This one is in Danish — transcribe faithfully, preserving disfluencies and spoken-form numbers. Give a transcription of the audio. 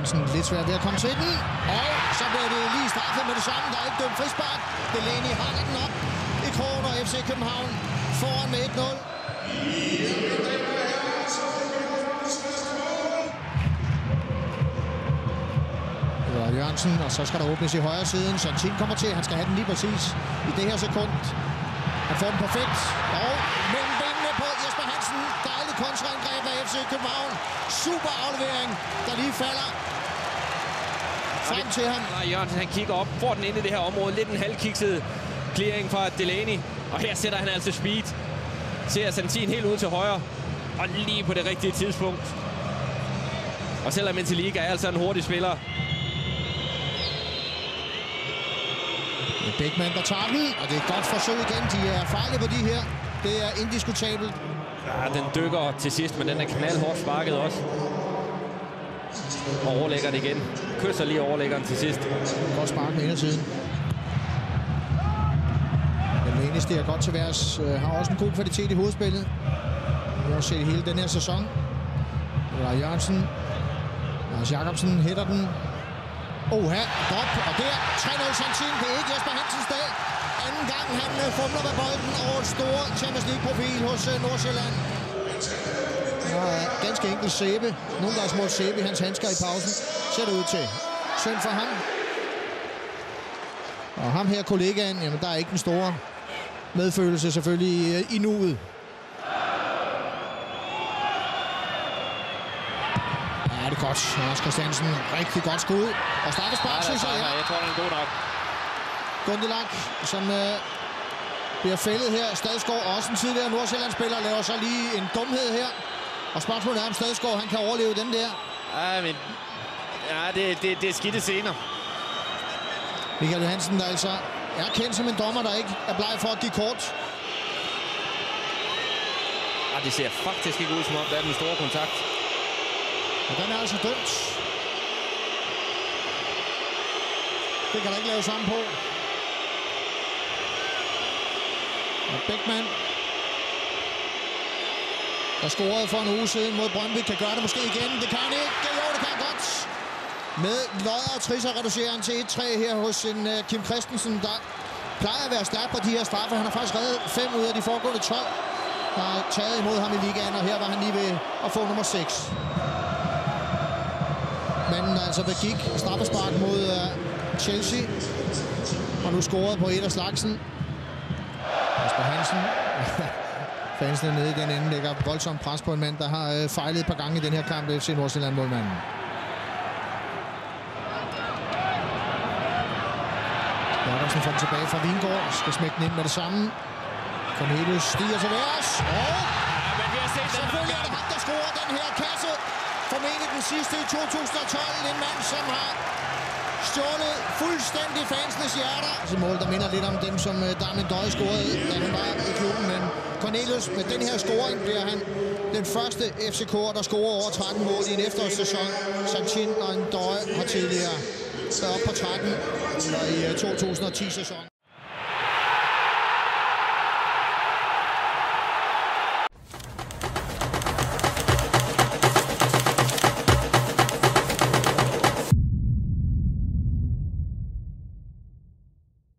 Jørgensen lidt svært ved at komme til den. Og så bliver det lige straffet med det samme. Der er ikke dømt frispark. Delaney hakker den op i krogen, og F C København foran med et nul. Jørgensen, og så skal der åbnes i højre siden. Santin kommer til, han skal have den lige præcis i det her sekund. Han får den perfekt, og mellem benene på Jesper Hansen. Dejlig kontraangreb af F C København. Super aflevering, der lige falder frem til ham. Nej, Jørgensen, han kigger op, får den ind i det her område. Lidt en halvkikset clearing fra Delaney. Og her sætter han altså speed. Ser Santin helt ud til højre, og lige på det rigtige tidspunkt. Og selvom Inteliga er altså en hurtig spiller. Beckmann, der tager den, og det er et godt forsøg igen. De er farlige på de her. Det er indiskutabelt. Ja, den dykker til sidst, men den er knaldhårdt sparket også. Og overlægger det igen. Kysser lige overlæggeren til sidst. Godt spark med indersiden. Den eneste er godt til værs. Har også en god kvalitet i hovedspillet. Vi har også set hele den her sæson. Det er Jørgensen. Lars Jacobsen hætter den. Oha, drop, og der tre nul Santin. Det er ikke Jesper Hansens dag. Anden gang han fumler med bolden over et store Champions League-profil hos Nordsjælland. Og ganske enkelt sæbe. Nogen, der har smurt sæbe i hans handsker i pausen. Ser det ud til. Synd for ham. Og ham her, kollegaen, jamen der er ikke den store medfølelse selvfølgelig i, i nuet. Ja, det er godt. Lars Christiansen, rigtig godt skud. Og straffespark, synes jeg. Jeg tror, den er god nok. Gundelak, som øh, bliver fældet her. Stadsgaard, også en tidligere Nordsjælland-spiller, laver så lige en dumhed her. Og spørgsmålet er, om Stadsgaard, han kan overleve den der. Ja, men ja, det, det, det er skidte scener. Michael Johansen, der altså er kendt som en dommer, der ikke er bleg for at give kort. Ja, det ser faktisk ikke ud, som om der er den store kontakt. Og den er altså dømt. Det kan der ikke lave sammen på. Og Beckmann, der scorede for en uge siden mod Brøndby, kan gøre det måske igen. Det kan han ikke. Jo, det kan han godt. Med lodder og trisser reducerer han til et tre her hos en uh, Kim Christensen, der plejer at være stærk på de her straffe. Han har faktisk reddet fem ud af de foregående tolv, der har taget imod ham i ligaen, og her var han lige ved at få nummer seks. Manden altså begik straffespark mod uh, Chelsea, og nu scoret på et af slagsen. Jesper Hansen. Fansene nede i den ende lægger voldsomt pres på en mand, der har uh, fejlet et par gange i den her kamp, F C Nordsjælland-målmanden. Jacobsen får den tilbage fra Vingård, skal smække den ind med det samme. Cornelius stiger til værs, og selvfølgelig er det ham, der scorer den her kasse. Formentlig den sidste i to tusind og tolv. En mand, som har stjålet fuldstændig fansenes hjerter. Så mål, der minder lidt om dem, som Darmen Døje scorede, da han var i klubben. Men Cornelius, med den her scoring, bliver han den første F C K'er, der scorer over tretten mål i en efterårssæson. Santin og en Døje har tidligere været op på tretten i to tusind og ti-sæsonen.